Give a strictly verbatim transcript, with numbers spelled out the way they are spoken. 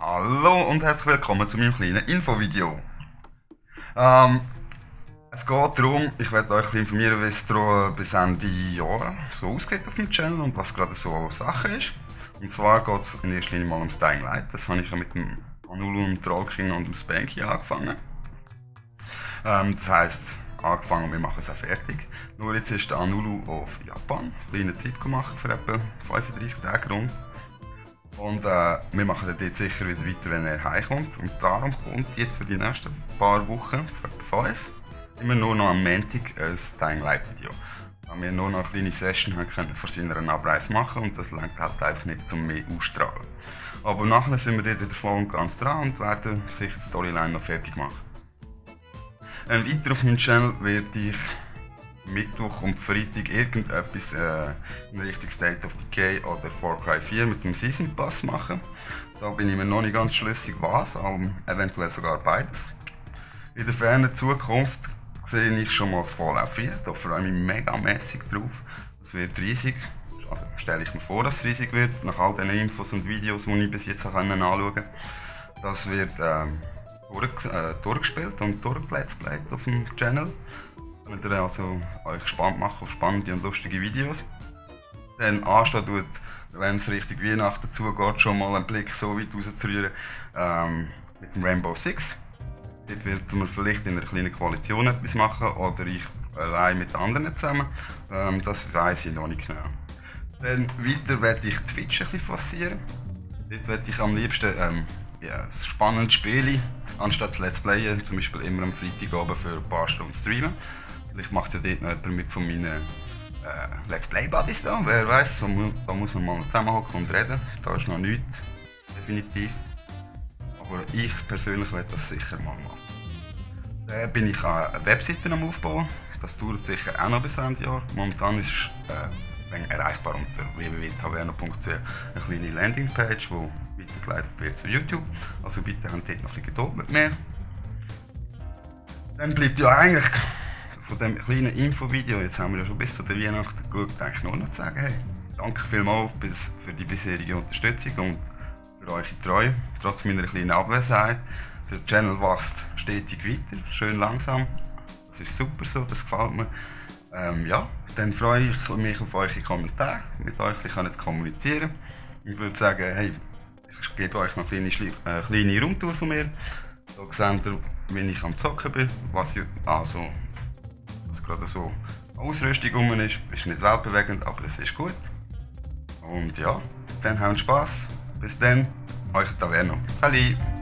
Hallo und herzlich willkommen zu meinem kleinen Infovideo. Ähm, es geht darum, ich werde euch informieren, wie es bis Ende Jahr so ausgeht auf dem Channel und was gerade so Sache ist. Und zwar geht es in erster Linie mal ums Dying Light. Das habe ich ja mit dem Anulu, dem Trollking und dem Spanky angefangen. Ähm, das heisst, angefangen, wir machen es auch fertig. Nur jetzt ist der Anulu auf Japan, einen kleinen Trip gemacht für etwa fünfunddreißig Tage rund. Und äh, wir machen dann dort sicher wieder weiter, wenn er heimkommt. Und darum kommt jetzt für die nächsten paar Wochen, für fünf, immer nur noch am Montag ein Dying Light Video. Weil wir nur noch eine kleine Session haben können vor seiner Abreise machen und das reicht halt einfach nicht zum mehr ausstrahlen. Aber nachher sind wir dort wieder voll und ganz dran und werden sicher die Storyline noch fertig machen. Ähm, weiter auf meinem Channel werde ich Mittwoch und Freitag irgendetwas äh, in Richtung State of Decay oder Far Cry vier mit dem Season Pass machen. Da bin ich mir noch nicht ganz schlüssig was, aber eventuell sogar beides. In der fernen Zukunft sehe ich schon mal das Fallout vier, da freue ich mich mega mäßig drauf. Das wird riesig, also stelle ich mir vor, dass es riesig wird, nach all den Infos und Videos, die ich bis jetzt anschauen konnte. Das wird ähm, durch, äh, durchgespielt und durchgeletzt auf dem Channel. Könnt ihr also euch gespannt machen auf spannende und lustige Videos. Dann anstehen tut, wenn es Richtung Weihnachten zugeht, schon mal einen Blick so weit rauszurühren ähm, mit dem Rainbow Six. Dort wird man vielleicht in einer kleinen Koalition etwas machen oder ich allein mit anderen zusammen. Ähm, das weiss ich noch nicht genau. Dann weiter werde ich Twitch ein bisschen forcieren. Dort werde ich am liebsten ähm, ja, ein spannendes Spiel, anstatt Let's Playen, zum Beispiel immer am Freitagabend für ein paar Stunden streamen. Vielleicht macht ja dort noch jemand mit von meinen äh, Let's Play Buddies da, wer weiß, da, da muss man mal zusammenhocken und reden. Da ist noch nichts, definitiv. Aber ich persönlich werde das sicher mal machen. Dann bin ich eine Webseite am Aufbauen, das dauert sicher auch noch bis Ende Jahr. Momentan ist äh, erreichbar unter w w w punkt taverno punkt c h eine kleine Landingpage, die weitergeleitet wird zu YouTube. Also bitte habt dort noch ein bisschen Geduld mit mir. Dann bleibt ja eigentlich von diesem kleinen Infovideo, jetzt haben wir ja schon bis zu der Weihnachten geschaut, eigentlich nur noch zu sagen, hey, danke vielmals für die bisherige Unterstützung und für eure Treue, trotz meiner kleinen Abwesenheit. Der Channel wächst stetig weiter, schön langsam. Das ist super so, das gefällt mir. Ähm, ja, dann freue ich mich auf eure Kommentare, mit euch ein bisschen zu kommunizieren. Ich würde sagen, hey, ich gebe euch noch eine kleine, äh, kleine Rundtour von mir. Da seht ihr, wenn ich am Zocken bin, was ich, also, was gerade so Ausrüstung rum ist. Ist nicht weltbewegend, aber es ist gut. Und ja, dann habt Spaß. Bis dann, euch Taverno. Salut!